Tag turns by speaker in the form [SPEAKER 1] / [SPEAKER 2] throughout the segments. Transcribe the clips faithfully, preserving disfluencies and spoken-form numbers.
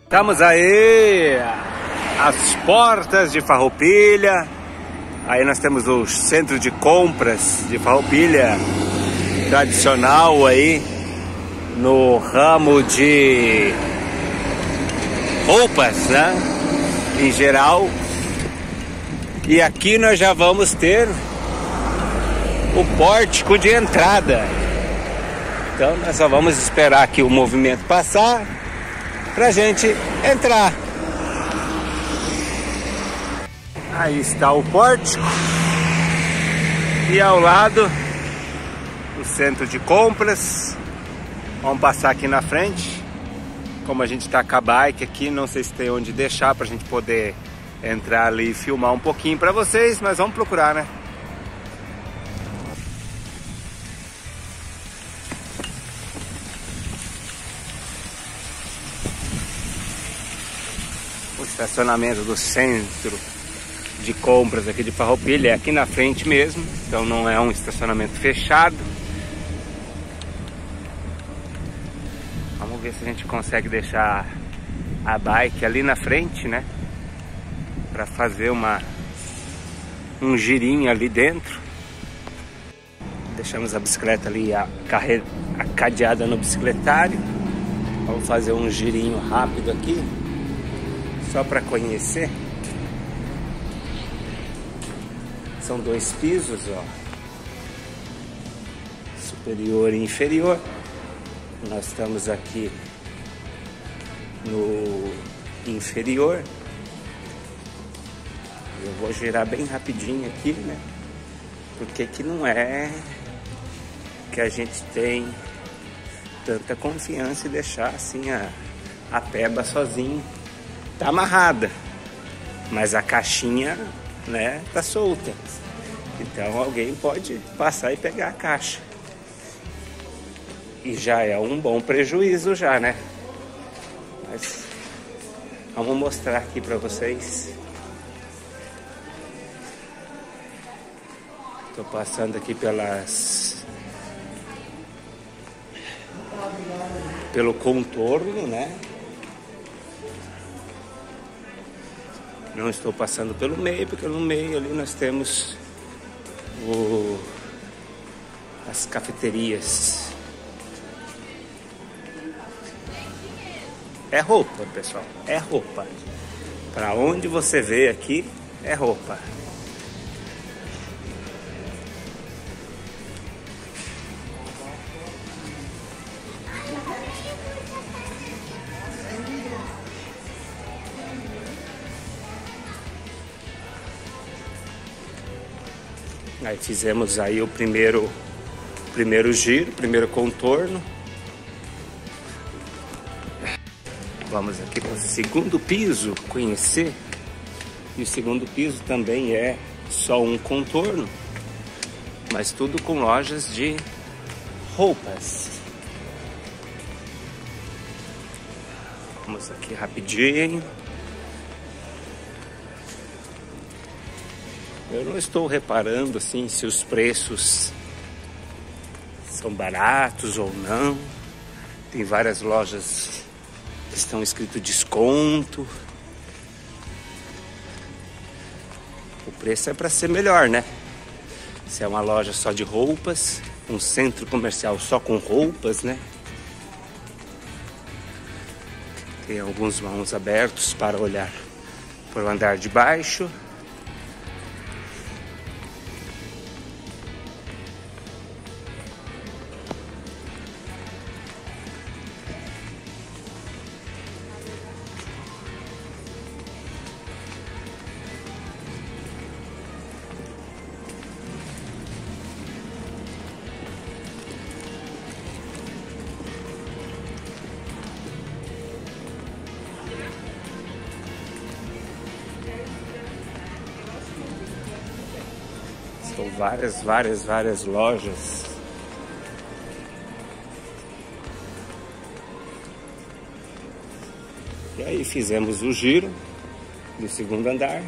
[SPEAKER 1] Estamos aí às portas de Farroupilha. Aí nós temos o centro de compras de Farroupilha, tradicional aí no ramo de roupas, né, em geral. E aqui nós já vamos ter o pórtico de entrada. Então nós só vamos esperar aqui o movimento passar pra gente entrar. Aí está o pórtico e ao lado o centro de compras. Vamos passar aqui na frente. Como a gente está com a bike aqui, não sei se tem onde deixar pra gente poder entrar ali e filmar um pouquinho pra vocês, mas vamos procurar, né? O estacionamento do centro de compras aqui de Farroupilha é aqui na frente mesmo, então não é um estacionamento fechado. Vamos ver se a gente consegue deixar a bike ali na frente, né, para fazer uma um girinho ali dentro. Deixamos a bicicleta ali, a, carre... a cadeada no bicicletário. Vamos fazer um girinho rápido aqui, só para conhecer. São dois pisos, ó, superior e inferior. Nós estamos aqui no inferior. Eu vou girar bem rapidinho aqui, né? Porque aqui não é que a gente tem tanta confiança em deixar assim a, a peba sozinho. Tá amarrada, mas a caixinha, né, tá solta. Então alguém pode passar e pegar a caixa. E já é um bom prejuízo já, né? Mas vamos mostrar aqui para vocês. Tô passando aqui pelas pelo contorno, né? Não estou passando pelo meio, porque no meio ali nós temos o, as cafeterias. É roupa, pessoal, é roupa. Para onde você vê aqui, é roupa. Aí fizemos aí o primeiro, primeiro giro, primeiro contorno. Vamos aqui para o segundo piso conhecer. E o segundo piso também é só um contorno, mas tudo com lojas de roupas. Vamos aqui rapidinho. Eu não estou reparando assim se os preços são baratos ou não. Tem várias lojas que estão escrito desconto. O preço é para ser melhor, né? Se é uma loja só de roupas, um centro comercial só com roupas, né? Tem alguns vãos abertos para olhar para o andar de baixo. São várias, várias, várias lojas. E aí fizemos o giro do segundo andar.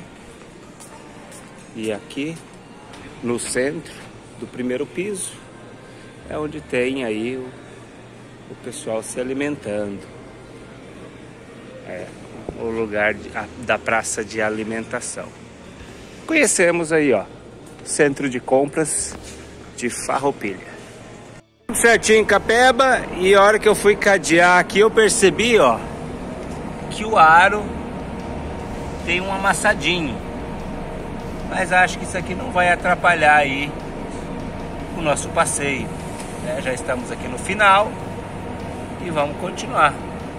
[SPEAKER 1] E aqui no centro do primeiro piso é onde tem aí o, o pessoal se alimentando. É o lugar de, a, da praça de alimentação. Conhecemos aí, ó, centro de compras de Farroupilha. Certinho em Capeba, e a hora que eu fui cadear aqui eu percebi, ó, que o aro tem um amassadinho. Mas acho que isso aqui não vai atrapalhar aí o nosso passeio, né? Já estamos aqui no final e vamos continuar.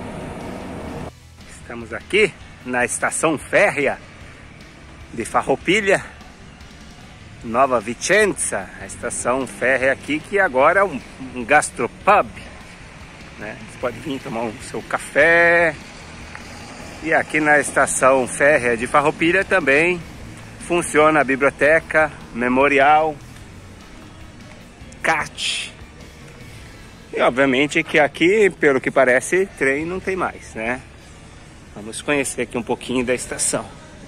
[SPEAKER 1] Estamos aqui na estação férrea de Farroupilha, Nova Vicenza, a estação férrea aqui que agora é um, um gastropub, né? Você pode vir tomar o seu café. E aqui na estação férrea de Farroupilha também funciona a biblioteca, memorial, C A T. E obviamente que aqui, pelo que parece, trem não tem mais, né? Vamos conhecer aqui um pouquinho da estação.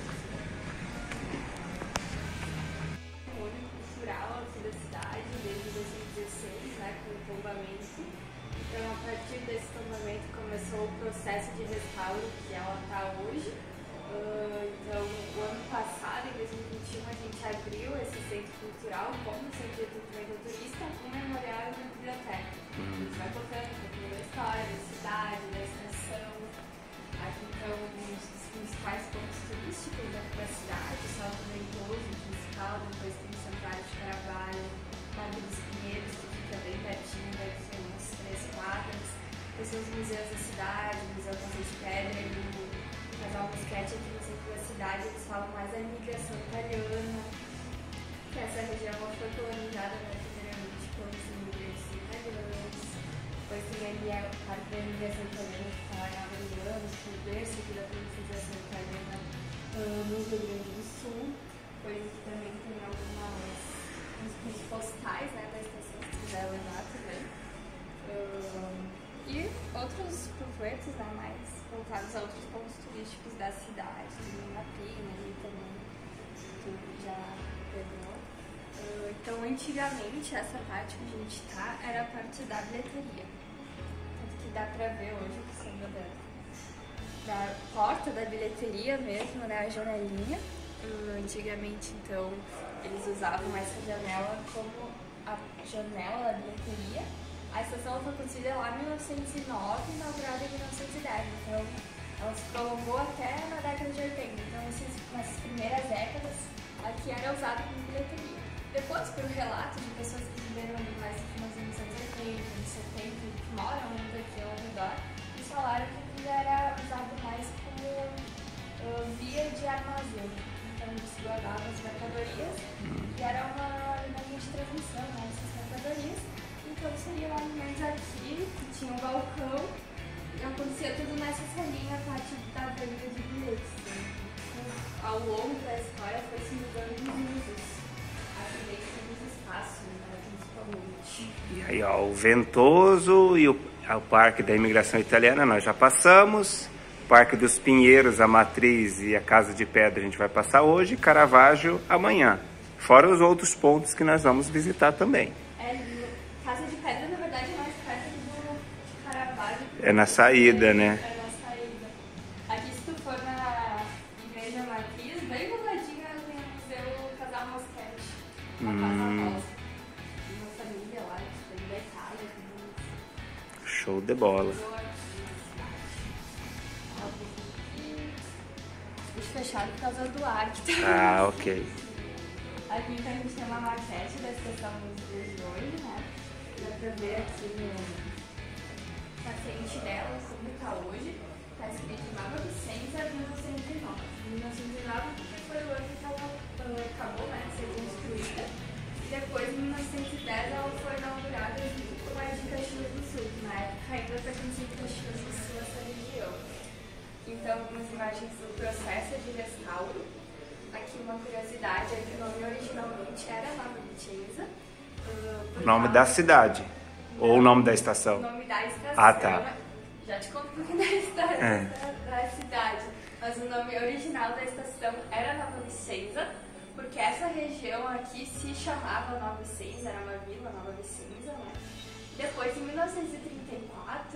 [SPEAKER 2] Cultural aqui da cidade, desde dois mil e dezesseis, né, com o tombamento. Então, a partir desse tombamento começou o processo de restauro que ela está hoje. Uh, então, o ano passado, em dois mil e vinte e um, a gente abriu esse centro cultural como centro de atendimento ao turista, um memorial e uma biblioteca. A gente vai contando um pouquinho da história, da cidade, da estação. Aqui, então, um dos principais pontos turísticos da cidade, Salto Ventoso, Principal, depois tem o Santuário de Caravaggio, Padre dos Pinheiros, que fica bem pertinho, deve ser uns três quadras. Depois tem os museus da cidade, o Museu Casa de Pedra e o Casal Busquete aqui no centro da cidade, eles falam mais da imigração italiana, que essa região foi colonizada, né, primeiramente pelos imigrantes italianos. Depois tem ali a parte da imigração italiana, que fala em Aurelianos, que é o berço aqui da colonização italiana uh, no Rio Grande do Sul. Depois aqui também tem algumas uns postais, né, da estação, se quiser levar também. Uh, e outros projetos, né, mais voltados a outros pontos turísticos da cidade, tem na Pina ali também, que já pegou. Uh, então, antigamente, essa parte que a gente tá era a parte da bilheteria. Tanto que dá pra ver hoje que sendo da, da porta da bilheteria mesmo, né, a janelinha. Uh, antigamente, então, eles usavam essa janela como a janela da bilheteria. A estação foi construída lá em mil novecentos e nove e inaugurada em mil novecentos e dez, então ela se prolongou até na década de oitenta. Então, esses, nessas primeiras décadas, aqui era usada como bilheteria. Depois, por relatos de pessoas que viveram ali mais nos anos oitenta, anos setenta, que moram ainda aqui ao redor, eles falaram que aquilo era usado mais como uh, via de armazém. Então, eles guardavam as mercadorias e era uma linha de transmissão, né, dessas mercadorias. Então seria lá menos aqui, que tinha um balcão, e acontecia tudo nessa salinha, a parte da venda de bilhetes. Então, ao longo da história foi se mudando os usos, aqui dentro dos espaços, né, principalmente.
[SPEAKER 1] E aí, ó, o Ventoso e o, o Parque da Imigração Italiana nós já passamos. Parque dos Pinheiros, a Matriz e a Casa de Pedra a gente vai passar hoje. Caravaggio amanhã. Fora os outros pontos que nós vamos visitar também.
[SPEAKER 2] Casa de Pedra, na verdade, é mais perto do de Caravaggio.
[SPEAKER 1] É na saída, né?
[SPEAKER 2] É na saída. Aqui, se tu for na Igreja Matriz, bem do ladinho tem o Museu Casal Mosquete. Uma
[SPEAKER 1] Hum.
[SPEAKER 2] casa rosa. Tem uma família lá, que vem da Itália. Tem
[SPEAKER 1] Show de bola.
[SPEAKER 2] Deixa fechado por causa do ar que tá.
[SPEAKER 1] Ah, ok.
[SPEAKER 2] Aqui então a gente tem uma maquete da estação dos dias de hoje, né? Dá pra ver aqui no, na frente dela como tá hoje. Tá escrito Nova Vicenza mil novecentos e nove. mil novecentos e nove porque foi o ano que ela uh, acabou, né, de ser construída. E depois, em mil novecentos e dez, ela foi inaugurada junto com a de Caxias do Sul. Na época ainda pertencia a Caxias do Sul, essa região. Então, algumas imagens do processo de restauro. Aqui uma curiosidade é que o nome originalmente era Nova Vicenza. Uh,
[SPEAKER 1] O nome da cidade?
[SPEAKER 2] Não,
[SPEAKER 1] ou o nome da estação?
[SPEAKER 2] O nome da estação.
[SPEAKER 1] Ah, tá.
[SPEAKER 2] Já te conto um pouquinho da história
[SPEAKER 1] É.
[SPEAKER 2] da, da cidade. Mas o nome original da estação era Nova Vicenza, porque essa região aqui se chamava Nova Vicenza, era uma vila, Nova Vicenza, né? Depois, em mil novecentos e trinta e quatro,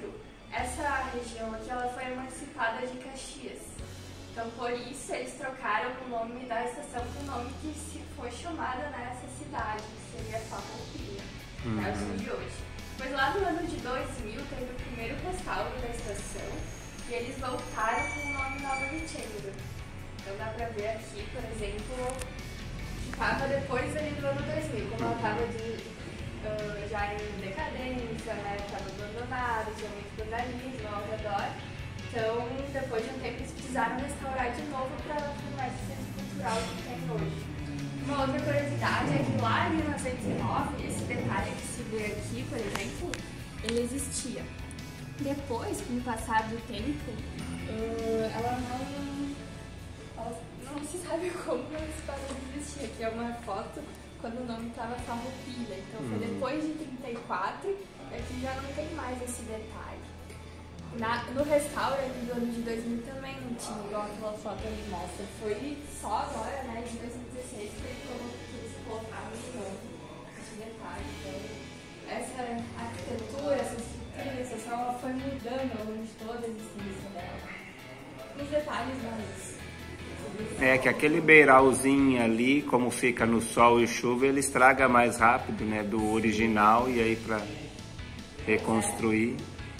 [SPEAKER 2] essa região aqui ela foi emancipada de Caxias. Então, por isso, eles trocaram o nome da estação para o nome que se foi chamada nessa cidade, que seria Farroupilha, uhum. É o sul de hoje. Pois lá no ano de dois mil teve o primeiro restauro da estação e eles voltaram com o nome Nova Vicenza. Então dá pra ver aqui, por exemplo, que estava depois ali do ano dois mil, como ela estava de, uh, já em decadência, né? Estava abandonada, tinha muito vandalismo ao redor. Então, depois de um tempo, eles precisaram restaurar de novo para formar esse centro cultural que tem hoje. Uma outra curiosidade é que lá em mil novecentos e nove, esse detalhe que se vê aqui, por exemplo, ele existia. Depois, com o passar do tempo, uh, ela não... Ela não se sabe como ela parou de existir. Aqui é uma foto quando o nome estava Farroupilha. Então, foi depois de trinta e quatro, aqui já não tem mais esse detalhe. Na, no restauro do ano de dois mil também não tinha, igual aquela foto ali mostra. Foi só agora, né, de dois mil e dezesseis, que, que eles colocaram de novo esse detalhe. Então, essa arquitetura, essa estrutura, essa estação, ela foi mudando ao longo de toda a existência dela. Os detalhes mais.
[SPEAKER 1] É que aquele beiralzinho ali, como fica no sol e chuva, ele estraga mais rápido, né, do original, e aí para reconstruir.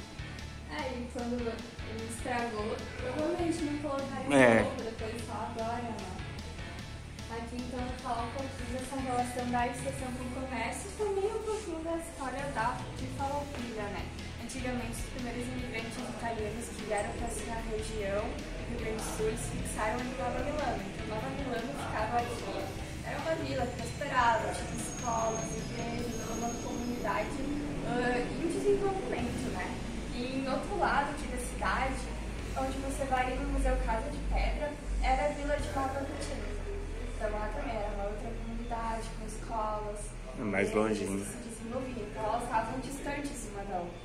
[SPEAKER 2] Quando ele estragou, provavelmente não colocaram
[SPEAKER 1] é.
[SPEAKER 2] de novo, depois só agora, né? Aqui então eu vou falar um pouquinho dessa relação da estação com o comércio e também um pouquinho da história da de Farroupilha, né? Antigamente os primeiros imigrantes italianos que vieram para essa região do Rio Grande do Sul, eles fixaram em Nova Milano. Então Nova Milano ficava aqui, era uma vila que prosperava, tinha escolas, igrejas, uma comunidade uh, em desenvolvimento, né? E em outro lado aqui da cidade, onde você vai no Museu Casa de Pedra, era a vila de Nova Vicenza. Então lá também era uma outra comunidade, com escolas.
[SPEAKER 1] Mais longinho.
[SPEAKER 2] Se desenvolvia. Então elas estavam distantes uma da outra.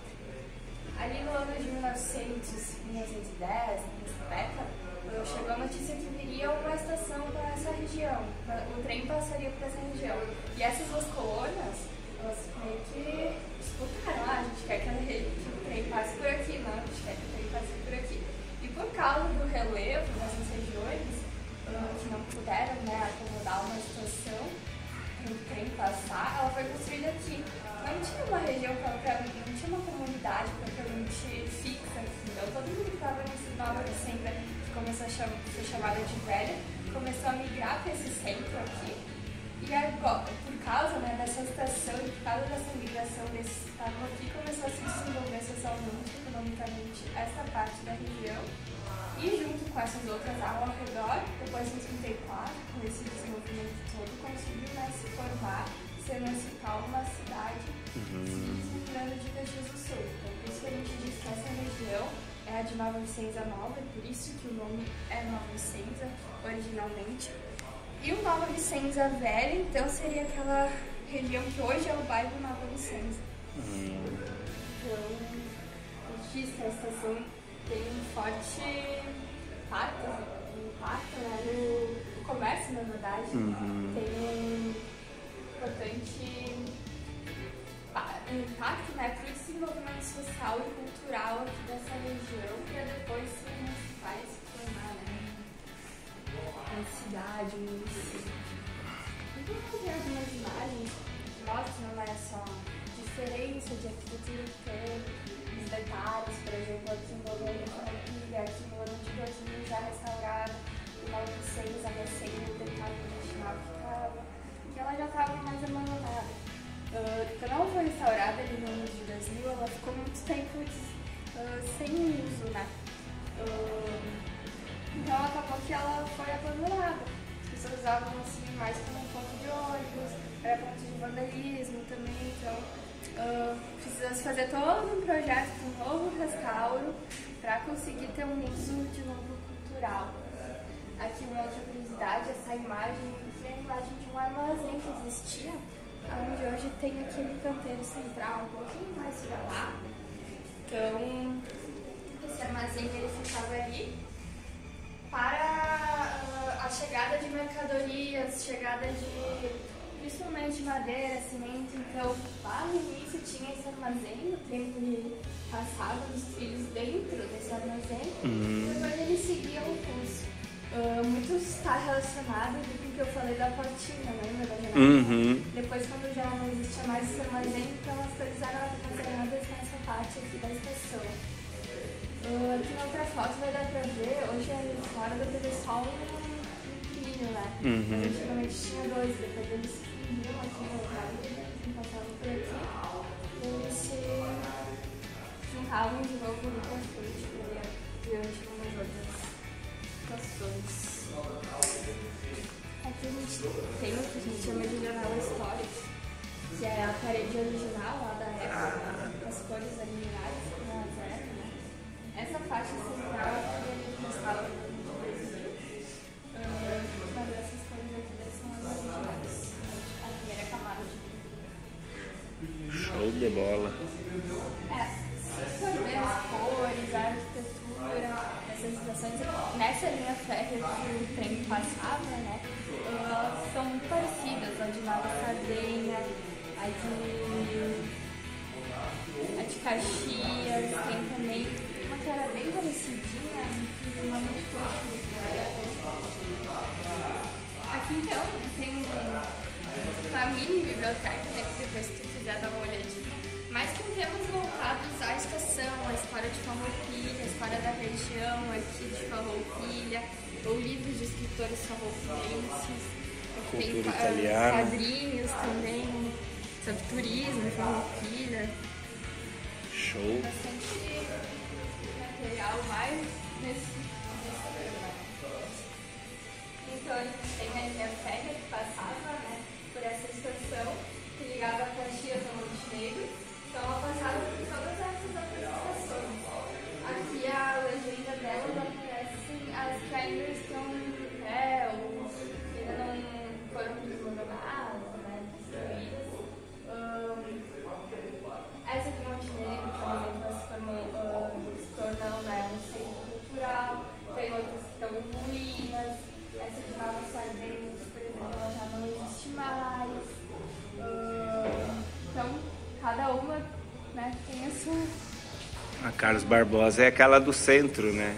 [SPEAKER 2] Ali no ano de mil e novecentos, mil novecentos e dez, nessa década, chegou a notícia que viria uma estação para essa região. O trem passaria por essa região. E essas duas colônias, elas meio que disputaram. Ah, a gente quer que a rede trem passe por aqui, não, a gente quer que o trem passe por aqui. E por causa do relevo dessas regiões, uh, que não puderam, né, acomodar uma estação para o trem passar, ela foi construída aqui. Não tinha uma região propriamente, não tinha uma comunidade propriamente fixa aqui. Então todo mundo que estava nessa Nova Vicenza, que começou a cham ser chamada de velha, começou a migrar para esse centro aqui. E agora, por causa, né, dessa estação e por causa dessa migração desse estado aqui, começou a se desenvolver socialmente, economicamente, essa parte da região. E junto com essas outras ao redor, depois de trinta e quatro, com esse desenvolvimento todo, conseguiu, né, se formar, se emancipar uma cidade, uhum. se desenvolvendo de Caxias do Sul. Então, por isso que a gente diz que essa região é a de Nova Vicenza Nova, e por isso que o nome é Nova Vicenza, originalmente. E o Nova Vicenza Velha, então, seria aquela região que hoje é o bairro Nova Vicenza. Uhum. Então, a estação tem um forte impacto, impacto né, no comércio, na verdade. Uhum. Tem um importante impacto né, para o desenvolvimento social e cultural aqui dessa região, para depois ser municipal e se formar, né? Uma cidade, um município. Então, vamos ver algumas imagens que mostram né, essa diferença de arquitetura que tem, os detalhes, por exemplo, a desenvolvimento da Farroupilha, aqui no ano de dois mil já restaurada, em Nova Vicenza, recém o detalhe original que estava, e ela já estava mais abandonada. Uh, quando ela foi restaurada ali no ano de dois mil, ela ficou muito tempo uh, sem uso, né? Uh, Então acabou que ela foi abandonada. As pessoas usavam assim mais como um ponto de ônibus, era ponto de vandalismo também, então uh, precisou se fazer todo um projeto de um novo restauro para conseguir ter um uso de novo cultural. Aqui uma outra curiosidade, essa imagem aqui é a imagem de um armazém que existia, onde hoje tem aquele canteiro central, um pouquinho mais para lá. Então esse armazém ele ficava ali para uh, a chegada de mercadorias, chegada de principalmente de madeira, cimento. Então, lá no início tinha esse armazém, o trem ele passava os trilhos dentro desse armazém,
[SPEAKER 1] Uhum.
[SPEAKER 2] e depois eles seguiam o curso. Uh, muito está relacionado com o que eu falei da portinha, lembra da janela?
[SPEAKER 1] Uhum.
[SPEAKER 2] Depois, quando já não existia mais esse armazém, então as coisas eram armazenadas nessa parte aqui da estação. Uh, aqui na outra foto vai dar pra ver, hoje fora da T V só um trilho, né?
[SPEAKER 1] Uhum.
[SPEAKER 2] Mas antigamente tinha dois, depois eles se fundiam aqui no local, eles passavam por aqui, e eles se juntavam de novo no frente, diante de umas outras estações. Aqui a gente tem o que a gente chama de janela histórica, que é a parede original lá da época, as cores originais que elas eram, né? Essa faixa central aqui ele mostrava no Brasil, uh, mas essas cores aqui são as originais, a primeira camada de
[SPEAKER 1] Show de bola.
[SPEAKER 2] É, se for ver as cores, a arquitetura, essas estações, nessa linha férrea que o trem passava, né, elas são muito parecidas, a de Nova Sardenha, a de, a de Caxias, tem também uma que era bem parecidinha, que não muito aqui então tem uma mini biblioteca, né, que depois se tu quiser dar uma olhadinha, mas com temas voltados à estação, à história de Farroupilha, a história da região aqui de Farroupilha, ou livros de escritores farroupilenses, tem uh, quadrinhos também sobre turismo em Farroupilha.
[SPEAKER 1] Show.
[SPEAKER 2] Bastante material mais nesse, nesse então a gente tem a linha férrea que passava, né, por essa estação que ligava a Caxias ao Montenegro. Então ela passava por todas essas outras estações. Aqui a legenda delas aparecem as que ainda estão em pé ou que ainda não foram desmoronadas, né, destruídas. Um, essa aqui em Montenegro, por exemplo, ela se tornou, um, se tornou, né, um centro cultural. Tem outras que estão em ruínas. Essa de Nova Sardenha, por exemplo, ela já não existe mais. Um, então, cada uma, né, tem a sua...
[SPEAKER 1] A Carlos Barbosa é aquela do centro, né?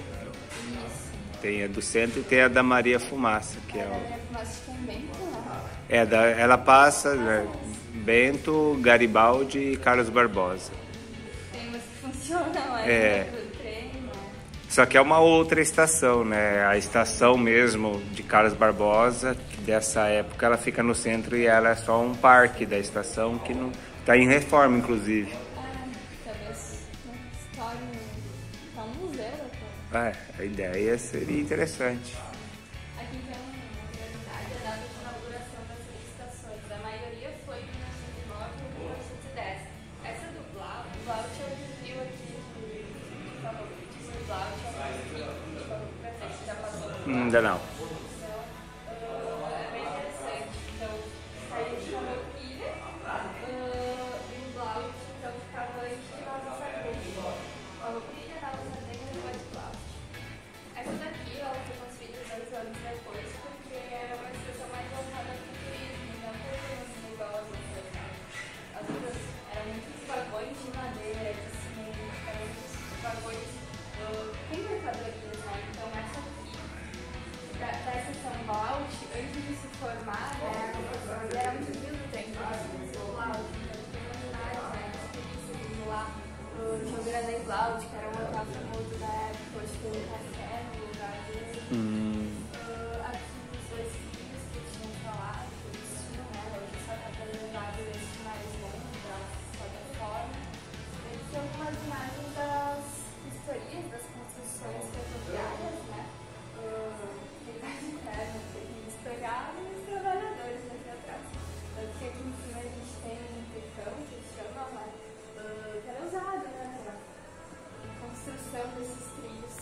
[SPEAKER 2] Isso.
[SPEAKER 1] Tem a do centro e tem a da Maria Fumaça, que é,
[SPEAKER 2] a
[SPEAKER 1] o...
[SPEAKER 2] da Maria Fumaça tem Bento, né?
[SPEAKER 1] É, da... ela passa, né? Bento, Garibaldi e Carlos Barbosa.
[SPEAKER 2] Tem umas que funcionam,
[SPEAKER 1] é.
[SPEAKER 2] Do trem, né?
[SPEAKER 1] Só que é uma outra estação, né? A estação mesmo de Carlos Barbosa, que dessa época ela fica no centro e ela é só um parque da estação que não está em reforma, inclusive.
[SPEAKER 2] Ah, talvez uma história, tá um museu até.
[SPEAKER 1] É, a ideia seria interessante.
[SPEAKER 2] Aqui tem uma curiosidade, a data de inauguração dessas estações. A maioria foi em mil novecentos e nove ou mil novecentos e dez. Essa do Blau, o Blau tinha viu aqui de Farroupilha, o Blau tinha visto aqui de Farroupilha, você já passou?
[SPEAKER 1] Ainda não.
[SPEAKER 2] Então, uh, é bem interessante. Então, saiu de Farroupilha, uh, e o Blau, então, ficava antes de Nova Sardenha. Farroupilha, Nova Sardenha e depois Blau. Essa daqui, ela foi construída dois anos depois, porque era uma estação mais voltada para o turismo, não para o igual as outras. As outras eram muitos vagões de madeira, de cimento, eram muitos vagões uh, com mercadorias, né? Então essa aqui, da, da estação Blau, antes de se formar, né, ele era muito viu do trem, então estação Blau, então tem imaginários, né, os turistas indo lá, uh, tinha o Granay Blau, que era um hotel famoso da época, hoje tem um café no lugar dele.
[SPEAKER 1] Hum.
[SPEAKER 2] Uh, aqui os dois filhos que eu tinha falado, que eles tinham, né, hoje só está levado esse mais longo para toda forma. E aqui algumas imagens das historias das construções ferroviárias, né, uh, unidade interna, eles pegaram e os trabalhadores aqui atrás. Tanto que aqui em cima a gente tem um pecão, que eles chamam, né, uh, que era usado, né, para a construção desses trilhos.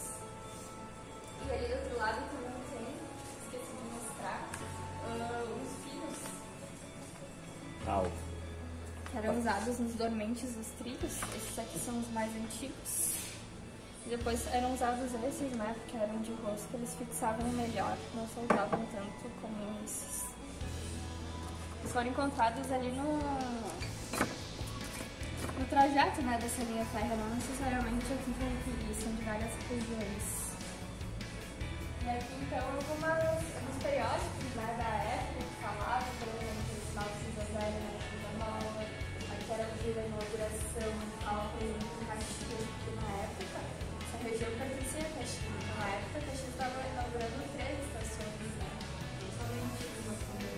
[SPEAKER 2] E ali do outro lado também tem, esqueci de mostrar, uh, uns fios
[SPEAKER 1] Au.
[SPEAKER 2] que eram usados nos dormentes dos trilhos. Esses aqui são os mais antigos. E depois eram usados esses, né, porque eram de rosca, eles fixavam melhor, não soltavam tanto como esses. eles foram encontrados ali no, no trajeto, né, dessa linha férrea, não necessariamente aqui em Farroupilha, são de várias regiões. E aqui então algumas, alguns periódicos, né, da época que falavam, por exemplo, o sinal de Santa Zélia na Coisa Nova, aqui era o dia da inauguração, fala por exemplo, em Caxias, que na época, essa região pertencia a Caxias. Na época, Caxias estava inaugurando três estações, né, somente uma também.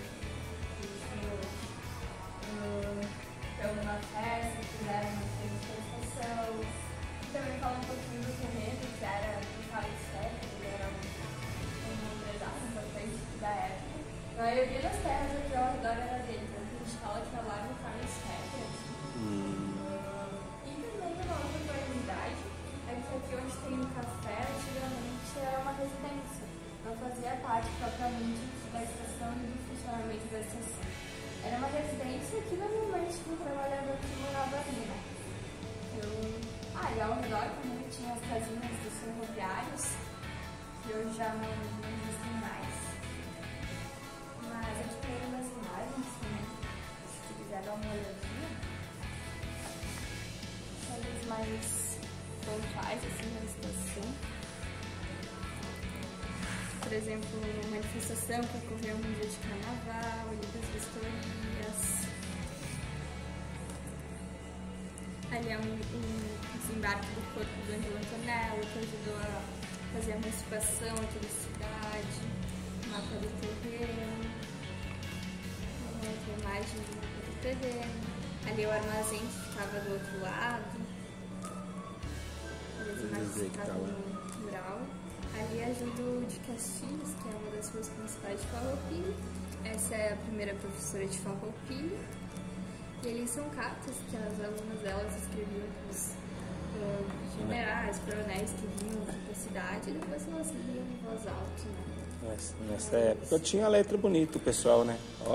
[SPEAKER 2] Então, uma festa, fizeram uma manifestação. Também fala um pouquinho do terreno, que era um Carlos-Ferro, que era um empresário importante da época. A maioria das terras aqui ao redor era dele, então a gente fala que é lá no Carlos-Ferro. Hum. E também uma outra curiosidade é que aqui onde tem o café, antigamente era uma residência. Não fazia parte propriamente da estação e do funcionamento da estação. Era uma residência que normalmente o trabalhador que morava ali, né? Eu... Ah, e ao redor também tinha as casinhas dos ferroviários, que hoje já não, não existem mais. Mas aqui tem umas imagens, né? Se quiser dar uma olhadinha. São as mais pontuais, assim, da estação. Por exemplo, uma manifestação que ocorreu no dia de carnaval, ali das vistorias. Ali é um, um desembarque do corpo do Ângelo Antonello, que ajudou a fazer a emancipação aqui da cidade, mapa do terreno, uma outra imagem do mapa do terreno. Ali é o armazém que ficava do outro lado, ali as imagens que estavam no mural. Ali é a Júlio de Castilhos, que é uma das ruas principais de Farroupilha. Essa é a primeira professora de Farroupilha. E ali são cartas que as alunas delas escreviam para os uh, generais, coronéis que vinham para a cidade, e depois elas liam em voz alta, né?
[SPEAKER 1] Nessa, nessa época tinha letra bonita, o pessoal, né? Ó.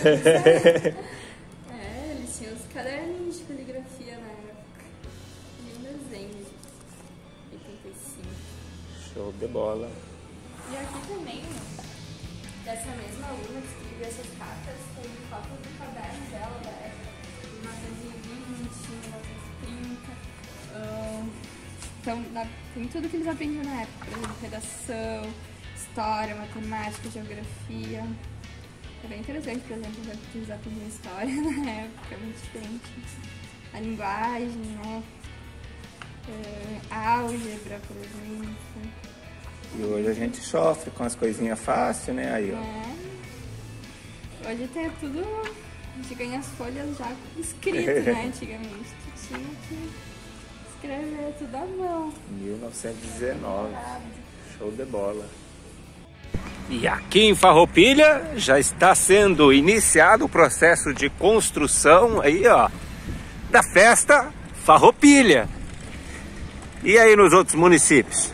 [SPEAKER 2] É, eles tinham os caderninhos de caligrafia na época. E em dezembro de oitenta e cinco.
[SPEAKER 1] Show de bola.
[SPEAKER 2] E aqui também, dessa mesma aluna que escrevia essas cartas, tem fotos do caderno dela da época, de mil novecentos e vinte, mil novecentos e trinta. Um, então, na, tem tudo que eles aprendiam na época, por exemplo, redação, história, matemática, geografia. É bem interessante, por exemplo, ver que eles aprendiam história na época, é muito diferente. A linguagem, né? Uh, álgebra, por exemplo.
[SPEAKER 1] E hoje a gente sofre com as coisinhas fáceis, né? Aí, ó.
[SPEAKER 2] É. Hoje tem tudo, a gente ganha as folhas já escritas, né? Antigamente tu tinha que escrever tudo à mão.
[SPEAKER 1] mil novecentos e dezenove. Show de bola. E aqui em Farroupilha já está sendo iniciado o processo de construção aí, ó, da festa Farroupilha. E aí nos outros municípios?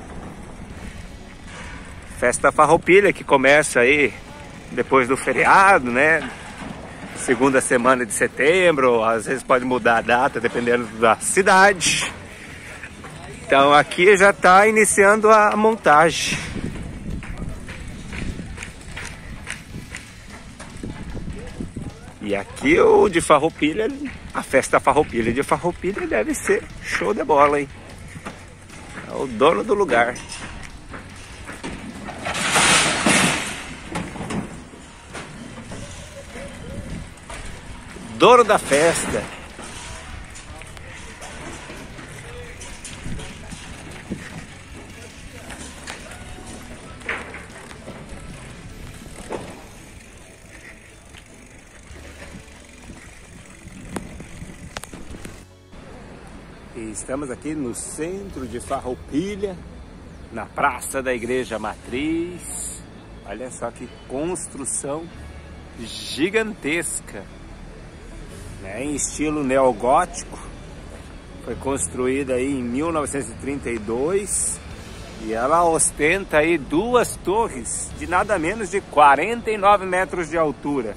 [SPEAKER 1] Festa Farroupilha, que começa aí depois do feriado, né? Segunda semana de setembro, às vezes pode mudar a data dependendo da cidade. Então aqui já está iniciando a montagem. E aqui o de Farroupilha, a festa Farroupilha de Farroupilha deve ser show de bola, hein? É o dono do lugar. Dono da festa. E estamos aqui no centro de Farroupilha, na Praça da Igreja Matriz. Olha só que construção gigantesca, né? Em estilo neogótico. Foi construída aí em mil novecentos e trinta e dois e ela ostenta aí duas torres de nada menos de quarenta e nove metros de altura.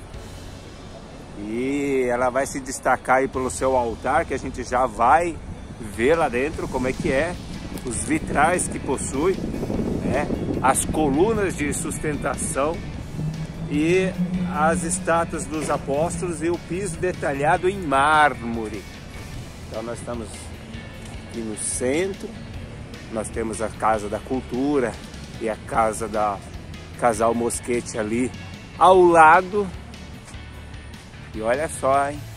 [SPEAKER 1] E ela vai se destacar aí pelo seu altar, que a gente já vai ver lá dentro como é que é, os vitrais que possui, né? As colunas de sustentação e as estátuas dos apóstolos e o piso detalhado em mármore. Então nós estamos aqui no centro, nós temos a Casa da Cultura e a casa da Casal Mosquete ali ao lado. E olha só, hein?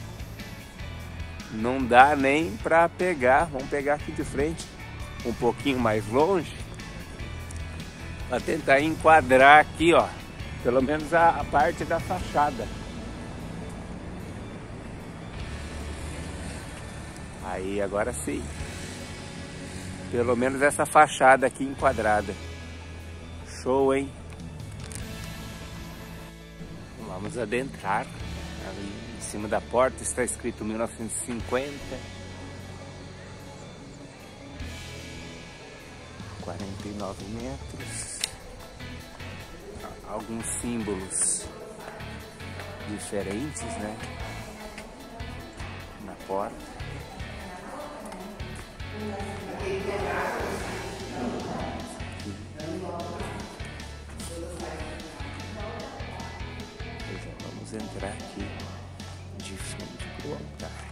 [SPEAKER 1] Não dá nem para pegar, vamos pegar aqui de frente, um pouquinho mais longe, para tentar enquadrar aqui, ó, pelo menos a, a parte da fachada. Aí, agora sim. Pelo menos essa fachada aqui enquadrada. Show, hein? Vamos adentrar. Ali em cima da porta está escrito mil novecentos e cinquenta. quarenta e nove metros. Alguns símbolos diferentes, né? Na porta. Pois é, vamos entrar aqui de frente para o altar.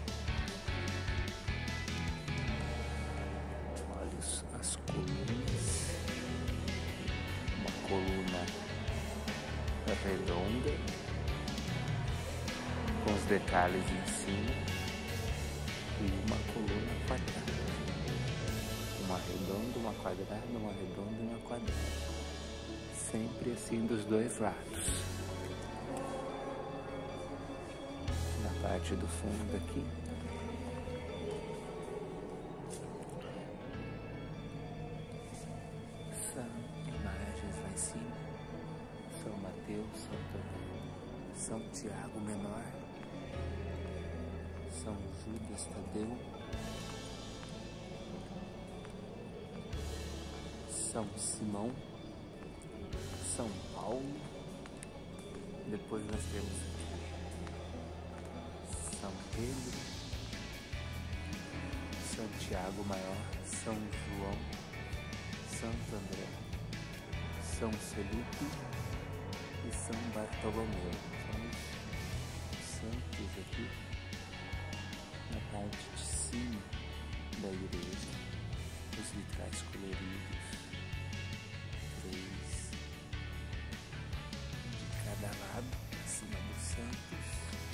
[SPEAKER 1] Olha as colunas. Uma coluna redonda com os detalhes em cima e uma coluna quadrada. Uma redonda, uma quadrada, uma redonda e uma quadrada. Sempre assim dos dois lados. Na parte do fundo aqui. São imagens lá em cima. São Mateus, São, São Tiago Menor, São Judas Tadeu, São Simão, São Paulo. Depois nós temos aqui São Pedro, São Tiago Maior, São João, Santo André, São Felipe e São Bartolomeu. São os santos aqui na parte de cima da igreja, os vitrais coloridos, três de cada lado, acima dos santos.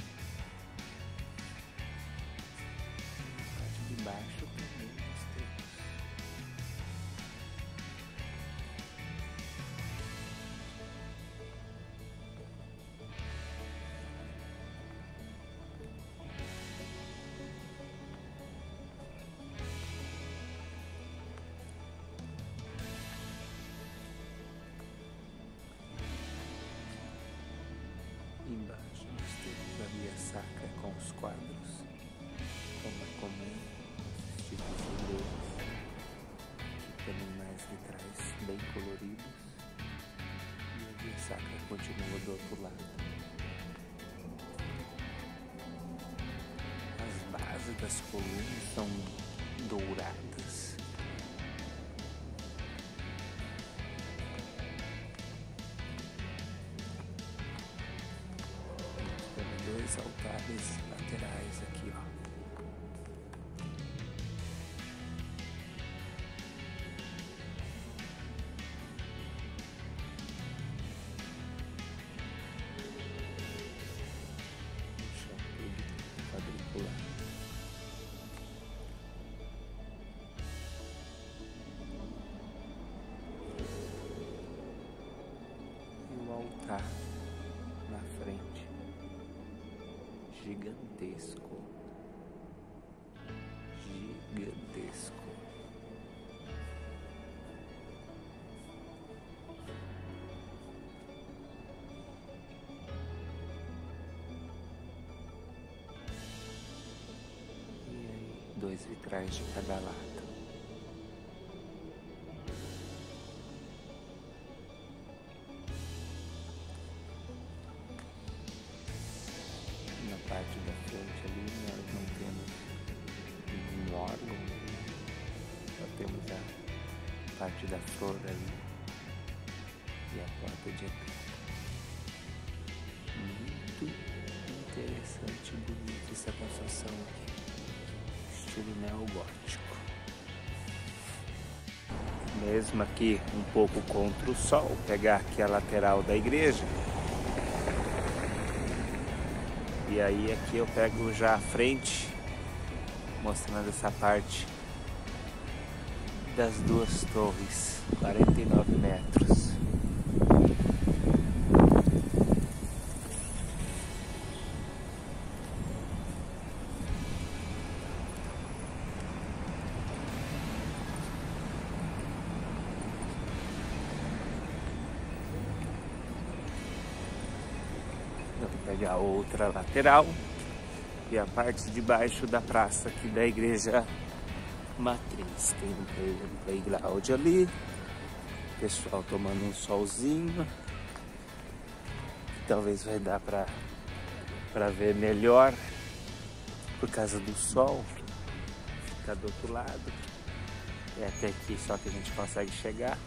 [SPEAKER 1] Na parte de baixo também nós temos embaixo nós temos a via sacra com os quadros, como é comum nos tipos de igrejas, aqui também mais vitrais bem coloridos, e a via sacra continua do outro lado. As bases das colunas são douradas. Dois altares laterais aqui, ó. O chão tudo quadriculado. E o altar na frente. Gigantesco, gigantesco. E aí, dois vitrais de cada lado. Na parte da frente ali nós não temos nenhum órgão, só temos a parte da flor ali e a porta de entrada. muito interessante e bonita essa construção aqui, estilo neogótico. Mesmo aqui um pouco contra o sol, pegar aqui a lateral da igreja. E aí aqui eu pego já a frente, mostrando essa parte das duas torres, quarenta e nove metros. Eu vou pegar outra lateral e a parte de baixo da praça aqui da igreja matriz. Tem um play, um playground ali, pessoal tomando um solzinho, que talvez vai dar pra, pra ver melhor por causa do sol. Fica do outro lado, é até aqui só que a gente consegue chegar.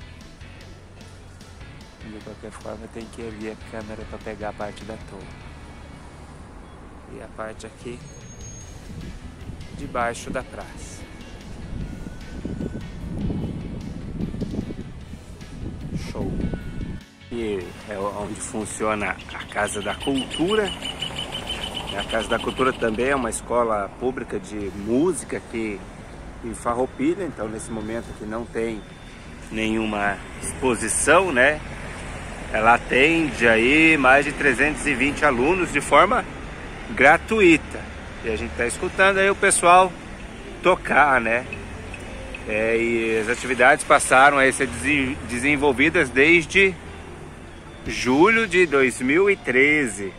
[SPEAKER 1] De qualquer forma tem que abrir a câmera para pegar a parte da torre. E a parte aqui debaixo da praça. Show! E é onde funciona a Casa da Cultura. A Casa da Cultura também é uma escola pública de música aqui em Farroupilha. Então nesse momento aqui não tem nenhuma exposição, né? Ela atende aí mais de trezentos e vinte alunos de forma gratuita. E a gente está escutando aí o pessoal tocar, né? É, e as atividades passaram a ser desenvolvidas desde julho de dois mil e treze.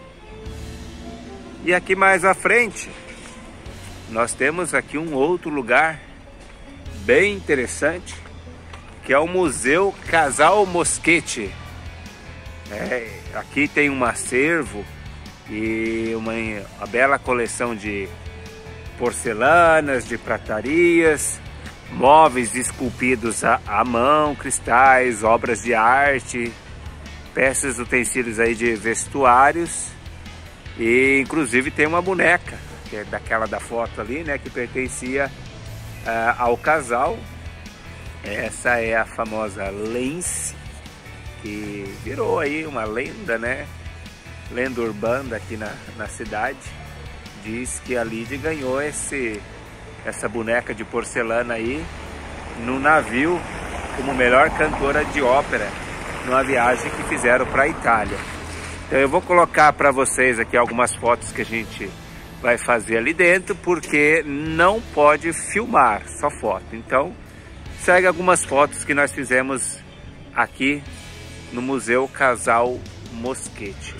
[SPEAKER 1] E aqui mais à frente, nós temos aqui um outro lugar bem interessante, que é o Museu Casal Moschetti. É, aqui tem um acervo e uma, uma bela coleção de porcelanas, de pratarias, móveis esculpidos à, à mão, cristais, obras de arte, peças, utensílios aí de vestuários, e inclusive tem uma boneca, que é daquela da foto ali, né, que pertencia uh, ao casal. Essa é a famosa Lance, que virou aí uma lenda, né? Lenda urbana aqui na, na cidade. Diz que a Lídia ganhou esse, essa boneca de porcelana aí no navio como melhor cantora de ópera numa viagem que fizeram para a Itália. Então eu vou colocar para vocês aqui algumas fotos que a gente vai fazer ali dentro, porque não pode filmar, só foto. Então segue algumas fotos que nós fizemos aqui no Museu Casal Moschetti.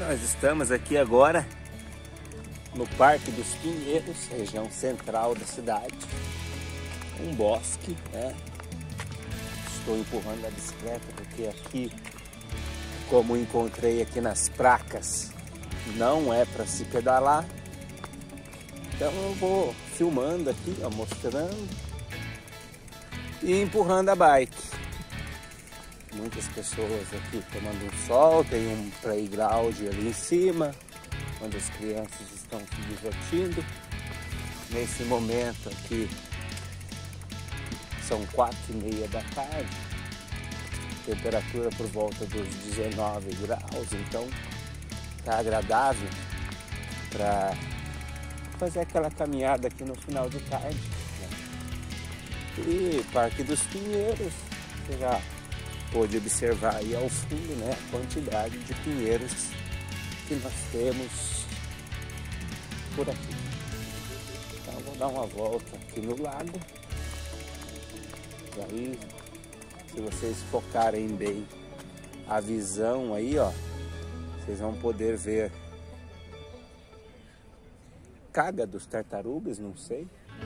[SPEAKER 1] Nós estamos aqui agora no Parque dos Pinheiros, região central da cidade. Um bosque, né? Estou empurrando a bicicleta porque aqui, como encontrei aqui nas placas, não é para se pedalar. Então eu vou filmando aqui, ó, mostrando e empurrando a bike. Muitas pessoas aqui tomando um sol, tem um playground ali em cima, onde as crianças estão se divertindo. Nesse momento aqui são quatro e meia da tarde, temperatura por volta dos dezenove graus, então tá agradável para fazer aquela caminhada aqui no final de tarde, né? E Parque dos Pinheiros, você já pode observar aí ao fundo, né, a quantidade de pinheiros que nós temos por aqui. Então vou dar uma volta aqui no lago. E aí, se vocês focarem bem a visão aí, ó, vocês vão poder ver caga dos tartarugas, não sei,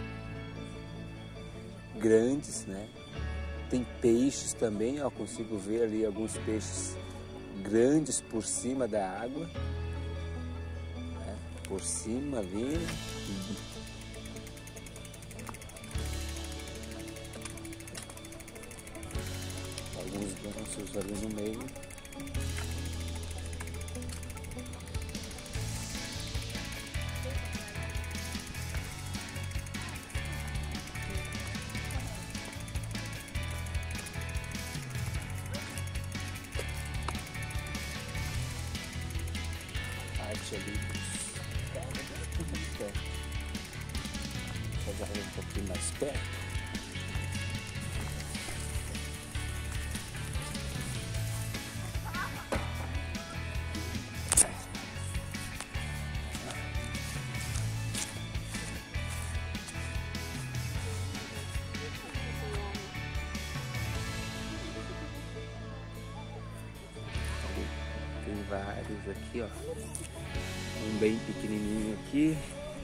[SPEAKER 1] grandes, né? Tem peixes também, ó, consigo ver ali alguns peixes grandes por cima da água, né? Por cima vindo. Alguns gansos ali no meio. Parte ali dos caras. Vou chegar um pouquinho mais perto. Tem vários aqui, ó. Um bem pequenininho aqui.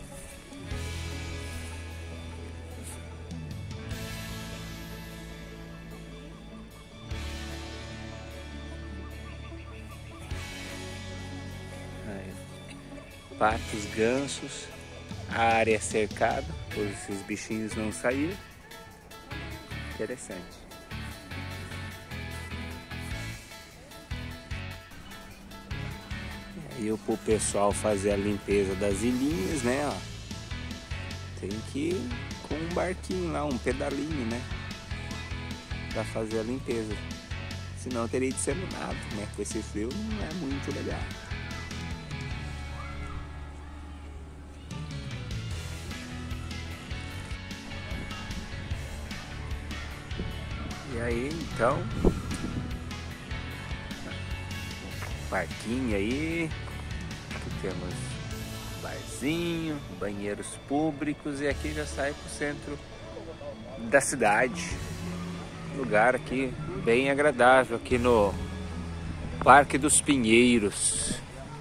[SPEAKER 1] Aí, patos, gansos. A área é cercada, por esses bichinhos não saírem. Interessante. E para o pessoal fazer a limpeza das ilhinhas, né, ó, tem que ir com um barquinho lá, um pedalinho, né, para fazer a limpeza. Senão teria de ser no nado, né, com esse frio não é muito legal. E aí, então, parquinho aí. Temos barzinho, banheiros públicos e aqui já sai para o centro da cidade. Lugar aqui bem agradável aqui no Parque dos Pinheiros.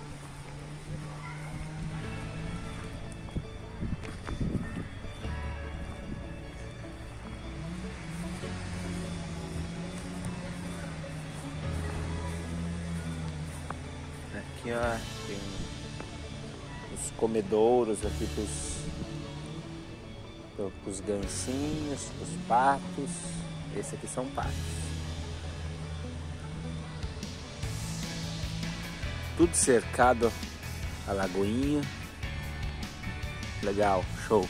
[SPEAKER 1] Aqui, ó, tem os comedouros aqui para os gancinhos, os patos. Esse aqui são patos. Tudo cercado a lagoinha. Legal, show.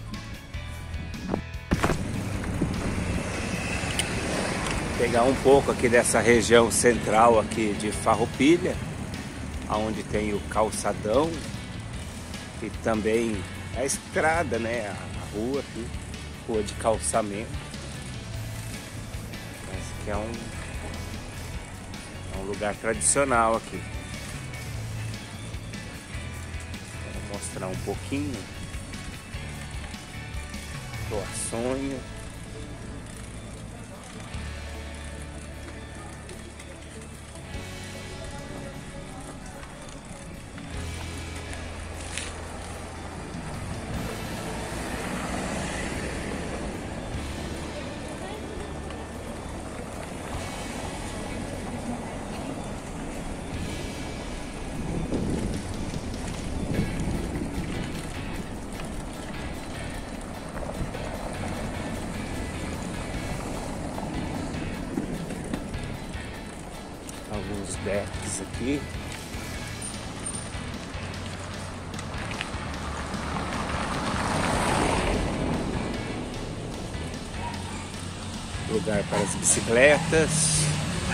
[SPEAKER 1] Pegar um pouco aqui dessa região central aqui de Farroupilha, onde tem o calçadão e também a estrada, né, a rua aqui, rua de calçamento. Esse aqui é um, é um lugar tradicional aqui. Vou mostrar um pouquinho. Doações. elétricos aqui. Lugar para as bicicletas.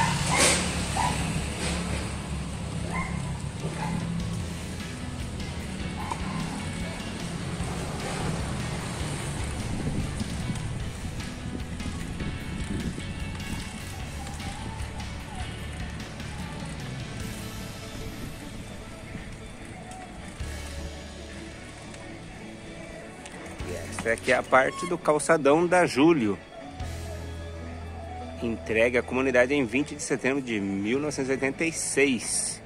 [SPEAKER 1] E essa aqui é a parte do calçadão da Júlio. Entregue à comunidade em vinte de setembro de mil novecentos e oitenta e seis.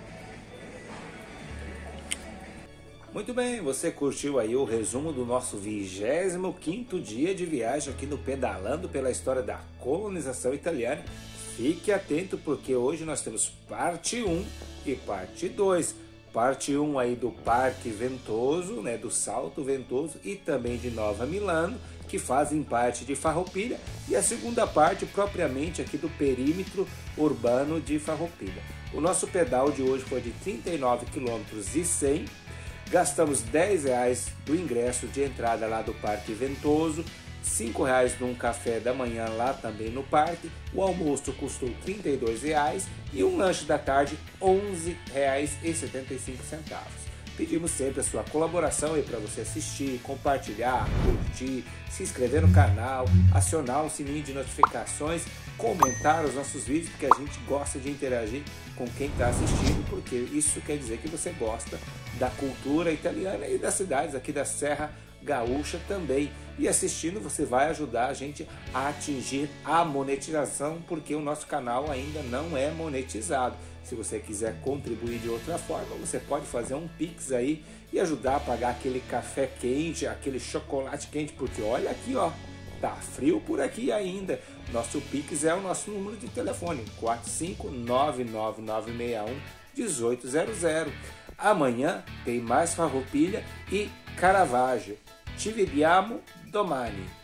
[SPEAKER 1] Muito bem, você curtiu aí o resumo do nosso vigésimo quinto dia de viagem aqui no Pedalando pela História da Colonização Italiana. Fique atento porque hoje nós temos parte um e parte dois. Parte um aí do Parque Ventoso, né, do Salto Ventoso e também de Nova Milano, que fazem parte de Farroupilha, e a segunda parte propriamente aqui do perímetro urbano de Farroupilha. O nosso pedal de hoje foi de trinta e nove quilômetros e cem, gastamos dez reais do ingresso de entrada lá do Parque Ventoso, cinco reais num café da manhã lá também no parque, o almoço custou trinta e dois reais e um lanche da tarde onze reais e setenta e cinco centavos. Pedimos sempre a sua colaboração aí para você assistir, compartilhar, curtir, se inscrever no canal, acionar o sininho de notificações, comentar os nossos vídeos, porque a gente gosta de interagir com quem está assistindo, porque isso quer dizer que você gosta da cultura italiana e das cidades aqui da Serra Gaúcha também. E assistindo você vai ajudar a gente a atingir a monetização, porque o nosso canal ainda não é monetizado. Se você quiser contribuir de outra forma, você pode fazer um Pix aí e ajudar a pagar aquele café quente, aquele chocolate quente, porque olha aqui, ó, tá frio por aqui ainda. Nosso Pix é o nosso número de telefone, quatro cinco nove nove nove seis um um oito zero zero. Amanhã tem mais Farroupilha e Caravaggio. Ci vediamo domani.